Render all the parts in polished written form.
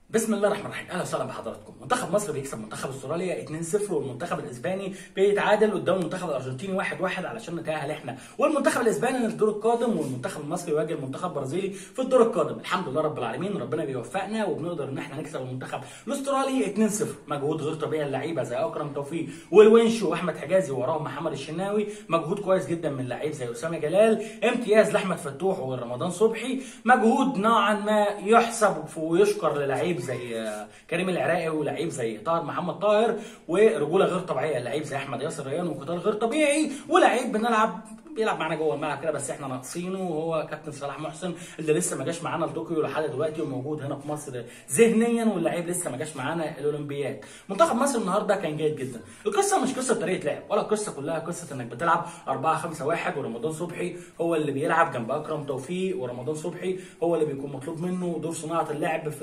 بسم الله الرحمن الرحيم، اهلا وسهلا بحضراتكم. منتخب مصر بيكسب منتخب استراليا 2-0، والمنتخب الاسباني بيتعادل قدام المنتخب الارجنتيني 1-1 علشان نتاهل احنا والمنتخب الاسباني للدور القادم، والمنتخب المصري يواجه المنتخب البرازيلي في الدور القادم. الحمد لله رب العالمين، ربنا بيوفقنا وبنقدر ان احنا نكسب المنتخب الاسترالي 2-0. مجهود غير طبيعي اللعيبه زي اكرم توفيق والونش واحمد حجازي ووراهم محمد الشناوي، مجهود كويس جدا من لعيب زي اسامه جلال، امتياز لاحمد فتوح ورمضان صبحي، مجهود نوعا ما يحسب ويشكر للعيب زي كريم العراقي ولعيب زي طاهر محمد طاهر، ورجوله غير طبيعيه لعيب زي احمد ياسر ريان وقتال غير طبيعي، ولعيب بيلعب معانا جوه الملعب كده بس احنا ناقصينه، وهو كابتن صلاح محسن اللي لسه ما جاش معانا لطوكيو لحد دلوقتي وموجود هنا في مصر ذهنيا، واللعيب لسه ما جاش معانا الاولمبياد. منتخب مصر النهارده كان جيد جدا. القصه مش قصه طريقه لعب، ولا القصه كلها قصه انك بتلعب 4-5-1 ورمضان صبحي هو اللي بيلعب جنب اكرم توفيق، ورمضان صبحي هو اللي بيكون مطلوب منه دور صناعه اللعب في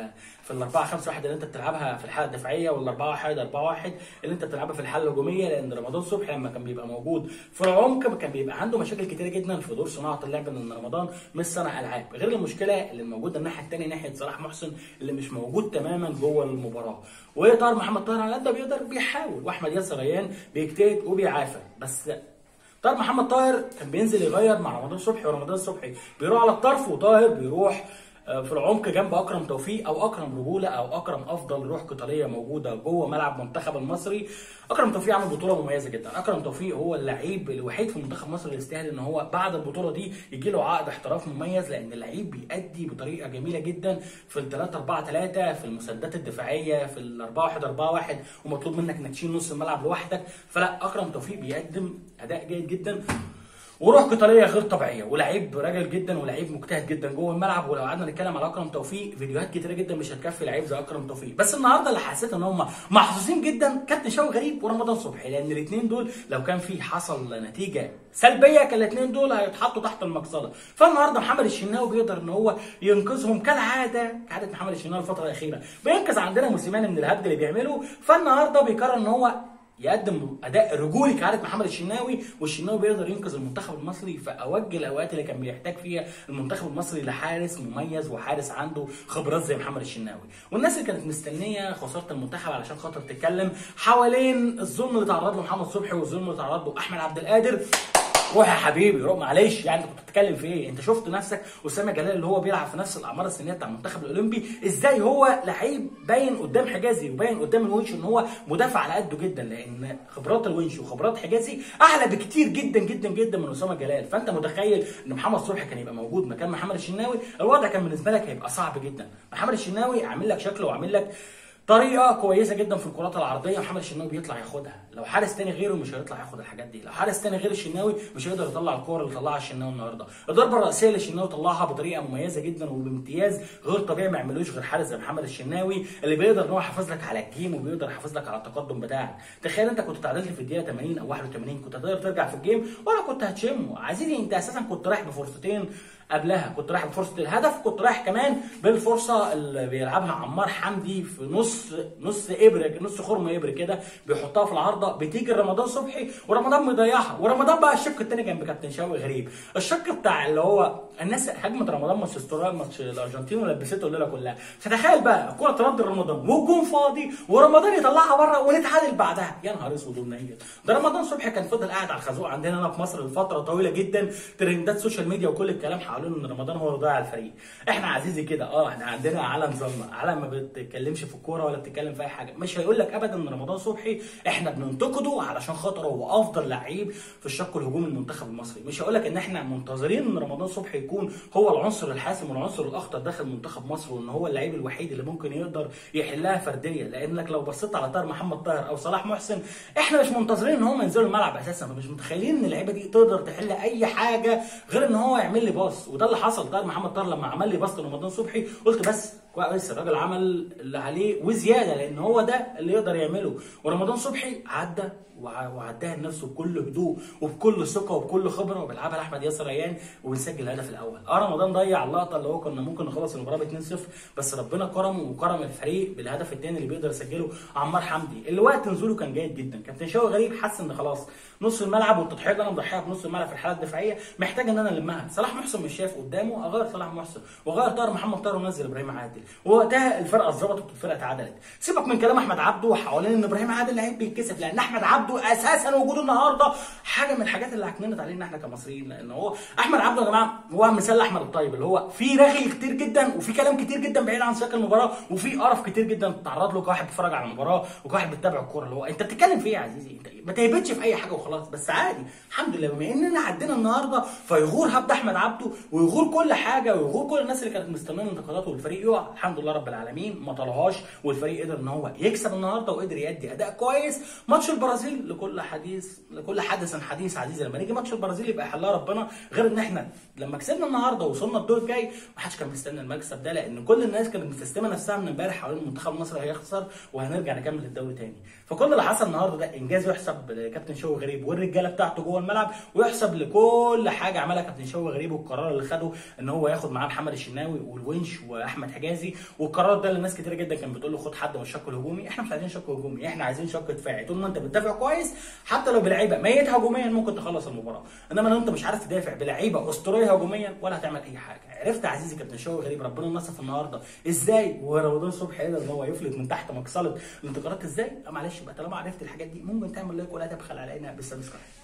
ال 4-5-1 اللي انت بتلعبها في الحاله الدفاعيه، ولا 4-1-4-1 اللي انت بتلعبها في الحاله الهجوميه، لان رمضان صبحي لما كان بيبقى موجود في العمق كان بيبقى عنده مشاكل كتيره جدا في دور صناعه اللعب، لان رمضان مش صانع العاب، غير المشكله اللي موجوده الناحيه الثانيه ناحيه صلاح محسن اللي مش موجود تماما جوه المباراه. وطاهر محمد طاهر على قد ما بيقدر بيحاول، واحمد ياسر ريان بيجتهد وبيعافر، بس طاهر محمد طاهر كان بينزل يغير مع رمضان صبحي، ورمضان صبحي بيروح على الطرف وطاهر بيروح في العمق جنب اكرم توفيق او اكرم رجوله او اكرم افضل روح قتاليه موجوده جوه ملعب منتخب المصري. اكرم توفيق عمل بطوله مميزه جدا. اكرم توفيق هو اللعيب الوحيد في منتخب مصر اللي يستاهل ان هو بعد البطوله دي يجي له عقد احتراف مميز، لان اللعيب بيأدي بطريقه جميله جدا في ال 3-4-3 في المسدات الدفاعيه في ال 4-1-4-1 ومطلوب منك انك تشيل نص الملعب لوحدك. فلا، اكرم توفيق بيقدم اداء جيد جدا وروح قتاليه غير طبيعيه، ولعيب راجل جدا ولعيب مجتهد جدا جوه الملعب. ولو قعدنا نتكلم على اكرم توفيق فيديوهات كتيره جدا مش هتكفي لعيب زي اكرم توفيق، بس النهارده اللي حسيت ان هم محظوظين جدا كابتن شوقي غريب ورمضان صبحي، لان الاثنين دول لو كان في حصل نتيجه سلبيه كان الاثنين دول هيتحطوا تحت المقصله. فالنهارده محمد الشناوي بيقدر ان هو ينقذهم كعاده محمد الشناوي الفتره الاخيره، بينقذ عندنا موسيماني من الهبد اللي بيعمله. فالنهارده بيقرر ان هو يقدم اداء رجولي كعاده محمد الشناوي، والشناوي بيقدر ينقذ المنتخب المصري في اوج الاوقات اللي كان بيحتاج فيها المنتخب المصري لحارس مميز وحارس عنده خبرات زي محمد الشناوي. والناس اللي كانت مستنيه خساره المنتخب علشان خاطر تتكلم حوالين الظلم اللي تعرض له محمد صبحي والظلم اللي تعرض له احمد عبد القادر، روح يا حبيبي روح، معلش يعني انت كنت بتتكلم في ايه؟ انت شفت نفسك اسامه جلال اللي هو بيلعب في نفس الاعمار السنيه بتاع المنتخب الاولمبي، ازاي هو لعيب باين قدام حجازي وباين قدام الونش ان هو مدافع على قده جدا، لان خبرات الونش وخبرات حجازي اعلى بكتير جدا جدا جدا من اسامه جلال. فانت متخيل ان محمد صبحي كان يبقى موجود مكان محمد الشناوي، الوضع كان بالنسبه لك هيبقى صعب جدا. محمد الشناوي عامل لك شكله وعامل لك طريقه كويسه جدا في الكرات العرضيه، محمد الشناوي بيطلع ياخدها، لو حارس تاني غيره مش هيطلع ياخد الحاجات دي، لو حارس تاني غير الشناوي مش هيقدر يطلع الكوره اللي طلعها الشناوي النهارده. الضربه الرئيسيه اللي الشناوي طلعها بطريقه مميزه جدا وبامتياز غير طبيعي ما يعملوش غير حارس زي محمد الشناوي، اللي بيقدر ان هو يحافظ لك على الجيم وبيقدر يحافظ لك على التقدم بتاعك. تخيل انت كنت تعادلت في الدقيقه 80 او 81، كنت هتقدر ترجع في الجيم ولا كنت هتشمه؟ عايزين انت اساسا كنت رايح بفرصتين قبلها، كنت رايح بفرصه الهدف، كنت رايح كمان بالفرصه اللي بيلعبها عمار حمدي في نص ابره، نص خرم ابره كده بيحطها في العارضه، بتيجي رمضان صبحي ورمضان مضيعها، ورمضان بقى الشق الثاني جنب كابتن شوقي غريب. الشق بتاع اللي هو الناس هجمه رمضان ماتش استراليا ماتش الارجنتين ولبسته الليله كلها، فتخيل بقى الكوره ترد رمضان والجون فاضي ورمضان يطلعها بره ونتعادل بعدها، يا نهار اسود ومنيل. ده رمضان صبحي كان فضل قاعد على الخازوق عندنا هنا في مصر لفتره طويله جدا، ترندات سوشيال ميديا وكل الكلام حوالين ان رمضان هو اللي ضيع الفريق. احنا عزيزي كده احنا عندنا عالم ظلمه، عالم ما بتتكلمش في الكوره ولا بتتكلم في اي حاجه، مش هيقول لك ابدا ان رمضان صبحي احنا بننتقده علشان خاطر هو افضل لعيب في الشق الهجومي المنتخب المصري، مش هيقول لك ان احنا منتظرين ان رمضان صبحي يكون هو العنصر الحاسم والعنصر الاخطر داخل منتخب مصر، وان هو اللعيب الوحيد اللي ممكن يقدر يحلها فرديه، لانك لو بصيت على طاهر محمد طاهر او صلاح محسن احنا مش منتظرين ان هم ينزلوا الملعب اساسا، مش متخيلين ان اللعيبه دي تقدر تحل اي حاجه غير ان هو يعمل لي باص، وده اللي حصل. طاهر محمد طاهر لما عمل لي باص لرمضان صبحي قلت بس كويس، الراجل عمل اللي عليه وزياده، لان هو ده اللي يقدر يعمله. ورمضان صبحي عدى وعداها لنفسه بكل هدوء وبكل ثقه وبكل خبره، وبيلعبها لاحمد ياسر ريان وبيسجل الهدف الاول. رمضان ضيع اللقطه اللي هو كنا ممكن نخلص المباراه ب 2-0، بس ربنا كرمه وكرم الفريق بالهدف الثاني اللي بيقدر يسجله عمار حمدي، اللي وقت نزوله كان جيد جدا. كابتن شوقي غريب حس ان خلاص نص الملعب والتضحيه اللي انا مضحيها بنص الملعب في الحاله الدفاعيه محتاج ان انا المها. صلاح محسن مش شايف قدامه، اغير صلاح محسن واغير طاهر محمد طاهر ونزل ابراهيم عادل. ووقتها الفرقه اتظبطت والفرقه اتعدلت. سيبك من كلام احمد عبده حوالين ان ابراهيم عادل لعيب بيتكسف، لان احمد عبده اساسا وجوده النهارده حاجه من الحاجات اللي عكننت علينا احنا كمصريين، لان هو احمد عبده يا جماعه هو مثال احمد الطيب، اللي هو في رغي كتير جدا وفي كلام كتير جدا بعيد عن سياق المباراه، وفي قرف كتير جدا تتعرض له كواحد بيتفرج على المباراه وكواحد بيتابع الكوره، اللي هو انت بتتكلم في ايه يا عزيزي؟ انت ما تهبطش في اي حاجه وخلاص. بس عادي الحمد لله بما اننا عدينا النهارده، فيغور هبد احمد عبده ويغور كل حاجه ويغور كل الناس اللي كانت مستنيه انتقاداته والفريق يقع. الحمد لله رب العالمين ما طلعهاش، والفريق قدر ان هو يكسب النهارده وقدر يأدي اداء كويس. ماتش البرازيل لكل حدث حديث عزيزي، لما نيجي ماتش البرازيل يبقى يحلها ربنا. غير ان احنا لما كسبنا النهارده ووصلنا الدور الجاي ما حدش كان مستني المكسب ده، لان كل الناس كانت مستسلمه نفسها من امبارح حوالين منتخب مصر هيخسر وهنرجع نكمل الدوري تاني. فكل اللي حصل النهارده ده انجاز يحسب لكابتن شوقي غريب والرجاله بتاعته جوه الملعب، ويحسب لكل حاجه عملها كابتن شوقي غريب، والقرار اللي خده ان هو ياخد معاه محمد الشناوي والونش واحمد حجازي. والقرار ده اللي ناس كتير جدا كانت بتقول له خد حد من الشق الهجومي. احنا مش عايزين شق هجومي، احنا عايزين شق دفاعي. طول ما انت بتدافع كويس حتى لو بلعيبه ميت هجوميا ممكن تخلص المباراه، انما لو انت مش عارف تدافع بلعيبه اسطوريه هجوميا ولا هتعمل اي حاجه. عرفت يا عزيزي كابتن شوقي غريب ربنا نصف النهارده ازاي، ورمضان صبحي قدر ان هو يفلت من تحت مقصله الانتقادات ازاي؟ معلش بقى طالما عرفت الحاجات دي ممكن تعمل لايك ولا تبخل علينا بالسبسكرايب.